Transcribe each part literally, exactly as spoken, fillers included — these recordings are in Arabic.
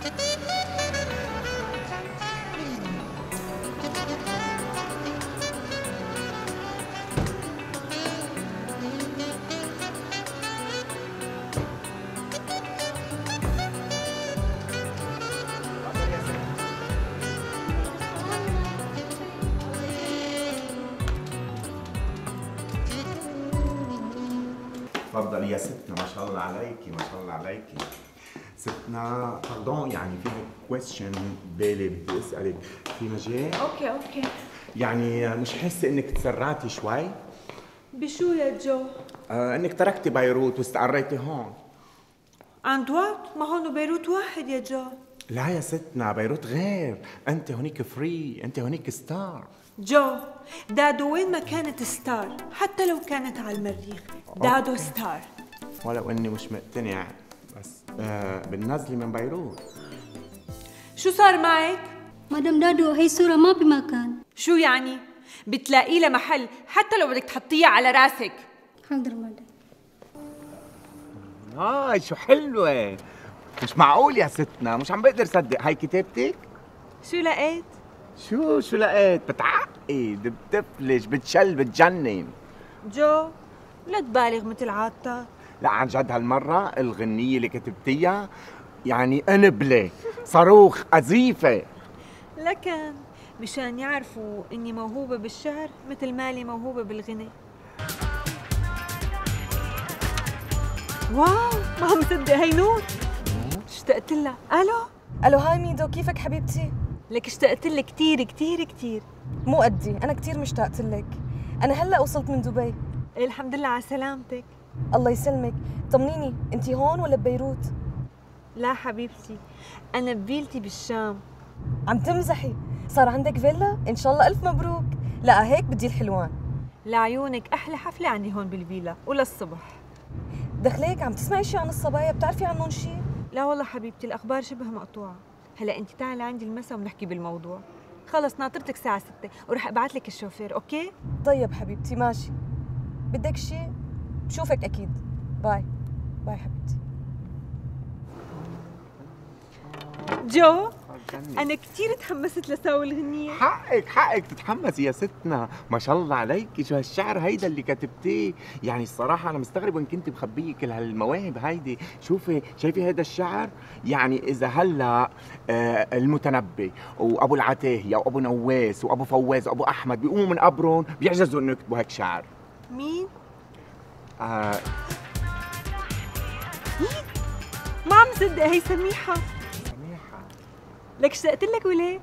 تفضلي يا ستنا، ما شاء الله عليكي، ما شاء الله عليكي. ستنا باردون، يعني في كويستشن بالي بدي اسالك، في مجال؟ اوكي اوكي. يعني مش حاسه انك تسرعتي شوي؟ بشو يا جو؟ آه انك تركتي بيروت واستقريتي هون. عن دوات؟ ما هون بيروت واحد يا جو. لا يا ستنا، بيروت غير، انت هونيك فري، انت هونيك ستار. جو، دادو وين ما كانت ستار، حتى لو كانت على المريخ، دادو أوكي. ستار. ولو اني مش مقتنع، بس آه بننزلي من بيروت. شو صار معك؟ مدام دادو، هي صورة ما بمكان. شو يعني؟ بتلاقي لها محل حتى لو بدك تحطيها على راسك. حاضر مدام. هاي شو حلوة، مش معقول يا ستنا، مش عم بقدر صدق. هاي كتابتك؟ شو لقيت؟ شو شو لقيت؟ بتعقد، بتفلش، بتشل، بتجنن. جو، لا تبالغ مثل عادتك. لا عن جد هالمرة الغنية اللي كتبتيها يعني انبلة، صاروخ، قذيفة. لكن مشان يعرفوا اني موهوبة بالشعر مثل مالي موهوبة بالغنى. واو، ما عم صدق، هي نور. اشتقت لها. الو الو، هاي ميدو، كيفك حبيبتي؟ لك اشتقت لك كثير كثير كثير. مو قدي، انا كثير مشتاقت لك. انا هلا وصلت من دبي. الحمد لله على سلامتك. الله يسلمك. طمنيني، انتي هون ولا ببيروت؟ لا حبيبتي، انا بفيلتي بالشام. عم تمزحي؟ صار عندك فيلا؟ ان شاء الله الف مبروك. لا هيك بدي الحلوان. لعيونك احلى حفله عندي هون بالفيلا وللصبح. دخليك عم تسمعي شيء عن الصبايا؟ بتعرفي عنهم شيء؟ لا والله حبيبتي، الاخبار شبه مقطوعه. هلا انت تعالي عندي المساء ونحكي بالموضوع. خلص ناطرتك الساعه ستة ورح ابعث لك الشوفير. اوكي؟ طيب حبيبتي ماشي. بدك شيء؟ بشوفك اكيد. باي باي حبيبتي. جو، أنا كثير تحمست لساوي الغنية. حقك حقك تتحمسي يا ستنا، ما شاء الله عليكي. شو هالشعر هيدا اللي كتبتيه، يعني الصراحة أنا مستغرب وين كنت مخبية كل هالمواهب هيدي. شوفي شايفي هيدا الشعر، يعني إذا هلا آه المتنبي وأبو العتاهية وأبو نواس وأبو فواز وأبو أحمد بيقوموا من قبرهم بيعجزوا إنه يكتبوا هيك شعر. مين؟ آه مين؟ ما عم صدق، هي سميحة. لك اشتقت لك وليه؟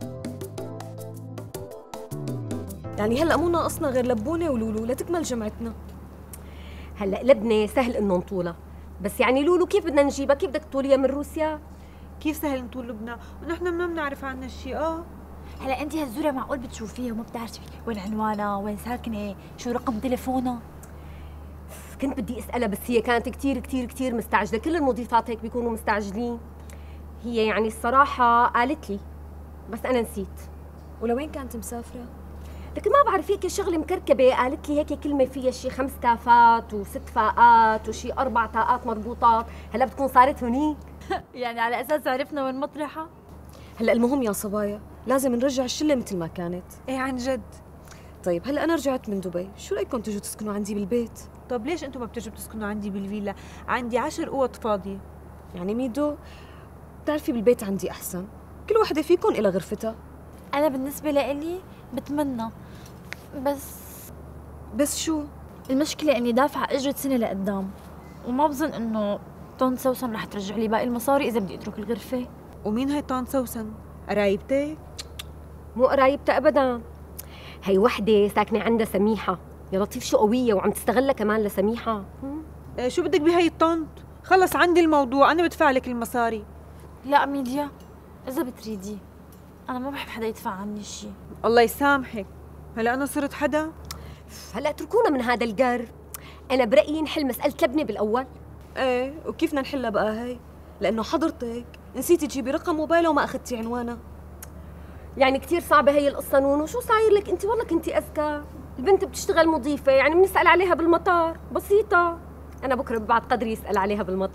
يعني هلا مو ناقصنا غير لبونه ولولو لتكمل جمعتنا. هلا لبنه سهل انه نطولها، بس يعني لولو كيف بدنا نجيبها؟ كيف بدك تطوليها من روسيا؟ كيف سهل نطول لبنان ونحن ما بنعرف عنها شيء؟ اه هلا انت هالزوره معقول بتشوفيها وما بتعرفي وين عنوانها، وين ساكنه، شو رقم تليفونها؟ كنت بدي اسالها بس هي كانت كثير كثير كثير مستعجله، كل المضيفات هيك بيكونوا مستعجلين. هي يعني الصراحة قالت لي بس أنا نسيت. ولوين كانت مسافرة؟ لكن ما بعرف، هيك شغلة مكركبة. قالت لي هيك كلمة فيها شي خمس تافات وست فاءات وشي أربع تاءات مربوطات. هلا بتكون صارت هنيك. يعني على أساس عرفنا وين مطرحها؟ هلا المهم يا صبايا لازم نرجع الشلة مثل ما كانت. ايه عن جد. طيب هلا أنا رجعت من دبي، شو رأيكم تجوا تسكنوا عندي بالبيت؟ طب ليش أنتم ما بتجوا تسكنوا عندي بالفيلا؟ عندي عشر أوض فاضية. يعني ميدو بتعرفي بالبيت عندي أحسن، كل وحدة فيكم إلى غرفتها. أنا بالنسبة لإلي بتمنى، بس بس شو؟ المشكلة إني دافعة أجرة سنة لقدام، وما بظن إنه طن سوسن رح ترجع لي باقي المصاري إذا بدي أترك الغرفة. ومين هي طن سوسن؟ قرايبتك؟ مو قرايبتها أبداً، هي وحدة ساكنة عندها سميحة. يا لطيف شو قوية وعم تستغلها كمان لسميحة. آه شو بدك بهي الطنط؟ خلص عندي الموضوع، أنا بدفع لك المصاري. لا ميديا، إذا بتريدي أنا ما بحب حدا يدفع عني شيء. الله يسامحك، هلا أنا صرت حدا؟ هلا اتركونا من هذا القر. أنا برأيي نحل مسألة لبنة بالأول. إيه، وكيف بدنا نحلها بقى هي؟ لأنه حضرتك نسيتي تجيبي رقم موبايله وما أخذتي عنوانها. يعني كثير صعبة هي القصة نونو، شو صاير لك أنت؟ والله كنتي أذكى. البنت بتشتغل مضيفة، يعني بنسأل عليها بالمطار، بسيطة. أنا بكرة ببعت قدري يسأل عليها بالمطار.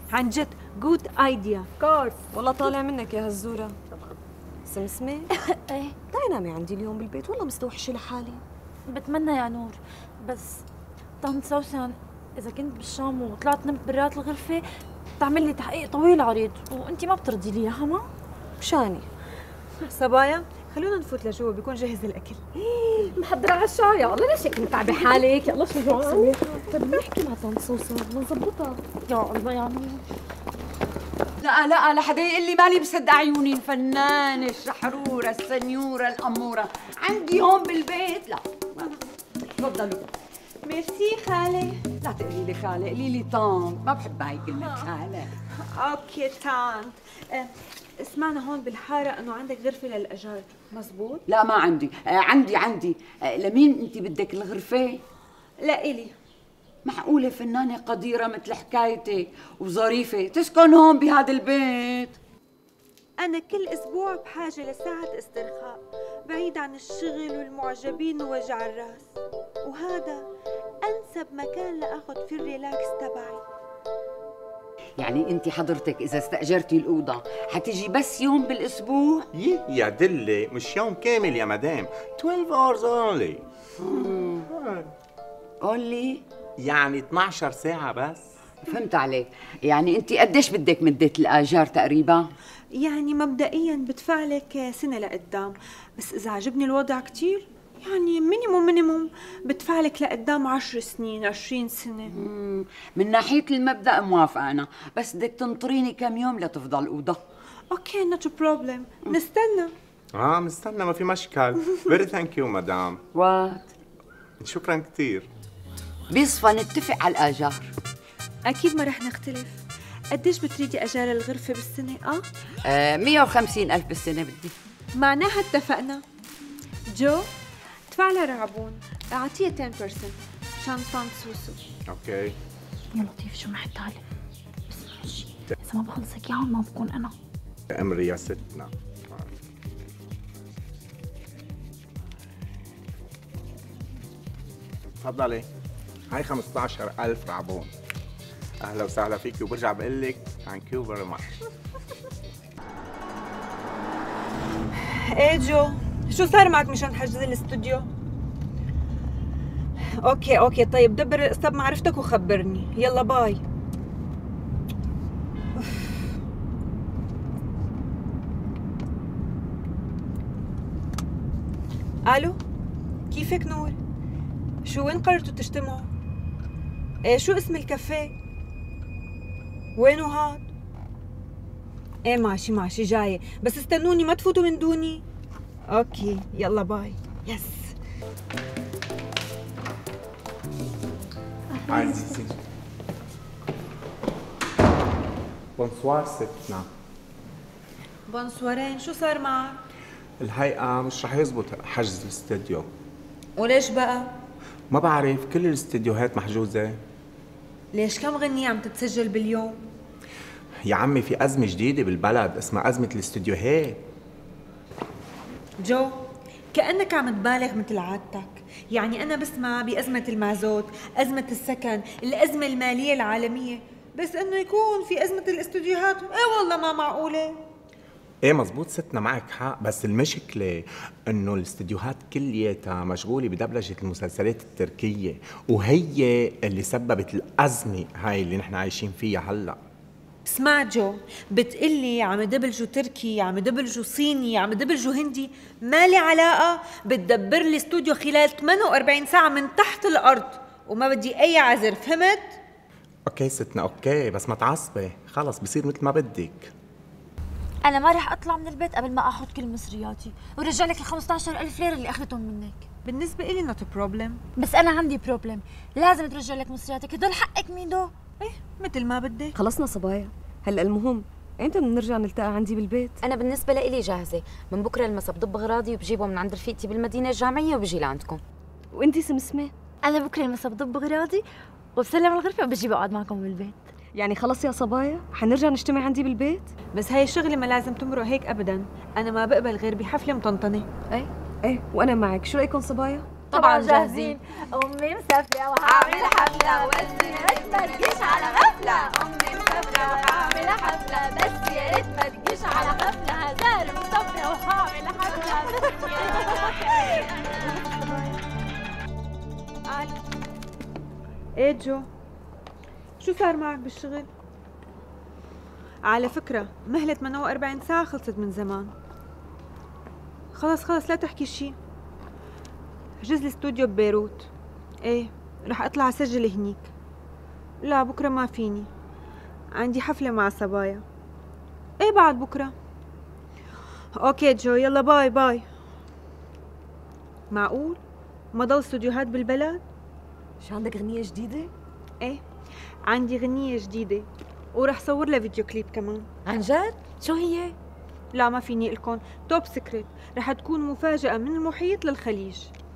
عن جد جود ايديا. كورس. والله طالع منك يا هزورة. سمسمة ايه تعي نامي عندي اليوم بالبيت، والله مستوحشة لحالي. بتمنى يا نور، بس طنط سوسن اذا كنت بالشام وطلعت نمت برات الغرفه تعمل لي تحقيق طويل عريض وانتي ما بترضي لي اياها. ما مشاني صبايا خلونا نفوت لجوا بيكون جهز الاكل. محضرة عشاء. يا الله ليش هيك متعبة حالك؟ يا الله شو جوعانة. طيب نحكي مع طنط سوسن ونظبطها. يا الله يا نور. لا لا لحدا يقول لي مالي مصدق عيوني. الفنانة الشحرورة السنيورة الأمورة عندي هون بالبيت. لا تفضلوا. ميرسي خالي. لا تقولي لي خالة، قولي لي طنط. ما بحب هاي كلمة خالة. اوكي تانت. آه، سمعنا هون بالحاره انه عندك غرفه للاجار، مزبوط؟ لا ما عندي. آه عندي عندي. آه لمين انت بدك الغرفة؟ لا الي. معقولة فنانة قديرة مثل حكايتك وظريفة تسكن هون بهذا البيت؟ انا كل اسبوع بحاجه لساعه استرخاء بعيد عن الشغل والمعجبين ووجع الراس، وهذا انسب مكان لاخذ فيه الريلاكس تبعي. يعني انت حضرتك اذا استأجرتي الأوضة حتيجي بس يوم بالأسبوع؟ يي يا دلة مش يوم كامل يا مدام، اثناشر hours only. قولي. يعني اثناشر ساعة بس. فهمت عليك. يعني انت قديش بدك مدة الآجار تقريبا؟ يعني مبدئيا بدفع لك سنه لقدام، بس اذا عجبني الوضع كتير يعني مينيموم مينيموم بدفع لك لقدام عشر سنين عشرين سنه. مم. من ناحية المبدأ موافقة أنا، بس بدك تنطريني كم يوم لتفضل الأوضة. اوكي نوت بروبلم، نستنى. اه مستنى ما في مشكل. فيري ثانك يو مدام. وات؟ شكرا كثير. بيصفى نتفق على الآجار. اكيد ما رح نختلف. قديش بتريدي اجار الغرفه بالسنه؟ اه آه مية وخمسين ألف بالسنة بدي. معناها اتفقنا. جو ادفع لها رعبون، اعطيها عشرة بالمية مشان طنط سوسو. اوكي. يا لطيف شو رح تعالي بس شيء اذا ما بخلصك اياهم ما بكون انا. امري يا ستنا. تفضلي، هاي خمسة عشر ألف رعبون. اهلا وسهلا فيكي وبرجع بقول لك ثانك يو فيري ماتش. ايه جو شو صار معك مشان تحجز الاستوديو؟ اوكي اوكي طيب دبر القصه بمعرفتك وخبرني. يلا باي. الو كيفك نور؟ شو وين قررتوا تجتمعوا؟ ايه شو اسم الكافيه؟ وينو هاد؟ ايه ماشي ماشي جاية، بس استنوني ما تفوتوا من دوني. اوكي يلا باي. يس. عزيزي. بونسوار ستنا. بونسوارين، شو صار معك؟ الحقيقة مش رح يزبط حجز الاستديو. وليش بقى؟ ما بعرف، كل الاستديوهات محجوزة. ليش كم غنية عم تتسجل باليوم؟ يا عمي في أزمة جديدة بالبلد اسمها أزمة الاستديوهات. جو كأنك عم تبالغ مثل عادتك، يعني أنا بسمع بأزمة المازوت، أزمة السكن، الأزمة المالية العالمية، بس إنه يكون في أزمة الاستوديوهات، إيه والله ما معقولة. ايه مزبوط ستنا معك حق، بس المشكلة انه الاستديوهات كلياتها مشغولة بدبلجة المسلسلات التركية، وهي اللي سببت الأزمة هاي اللي نحن عايشين فيها هلا. اسمع جو، بتقلي عم دبلجوا تركي، عم دبلجوا صيني، عم دبلجوا هندي، ما لي علاقة، بتدبر لي استوديو خلال ثمانية وأربعين ساعة من تحت الأرض، وما بدي أي عذر، فهمت؟ اوكي ستنا اوكي، بس ما تعصبي، خلص بصير مثل ما بدك. انا ما رح اطلع من البيت قبل ما اخذ كل مصرياتي ورجع لك ال خمسة عشر ألف ليره اللي اخذتهم منك. بالنسبة إلي نوت بروبلم، بس انا عندي بروبلم، لازم ترجع لك مصرياتك، هدول حقك ميدو. إيه مثل ما بدك. خلصنا صبايا. هلا المهم امتى بدنا نرجع نلتقى عندي بالبيت؟ أنا بالنسبة لإلي جاهزة، من بكرة المسا بضب أغراضي وبجيبه من عند رفيقتي بالمدينة الجامعية وبجي لعندكم. وانتي سمسمة؟ انا بكره المسا بضب اغراضي وبسلم الغرفه وبجي بقعد معكم بالبيت. يعني خلص يا صبايا حنرجع نجتمع عندي بالبيت؟ بس هاي الشغلة ما لازم تمرق هيك أبداً، أنا ما بقبل غير بحفلة مطنطنة. ايه ايه وانا معك، شو رايكم صبايا؟ طبعا جاهزين. امي مسافره وهعمل حفله بس يا ريت ما تجيش على غفله. امي مسافره وهعمل حفله بس يا ريت ما تجيش على غفله. هزار مسافره وهعمل حفله بس يا ريت. ايه جو، شو صار معك بالشغل؟ على فكرة مهلة ثمانية وأربعين ساعة خلصت من زمان. خلص خلص لا تحكي شي. حجز لي استوديو ببيروت. ايه رح اطلع اسجل هنيك. لا بكرة ما فيني، عندي حفلة مع صبايا. ايه بعد بكرة. اوكي جو، يلا باي باي. معقول؟ ما ضل استوديوهات بالبلد؟ شو عندك غنية جديدة؟ ايه عندي غنية جديدة ورح صور لها فيديو كليب كمان. عن جد؟ شو هي؟ لا ما فيني لكم، توب سكريت، رح تكون مفاجأة من المحيط للخليج.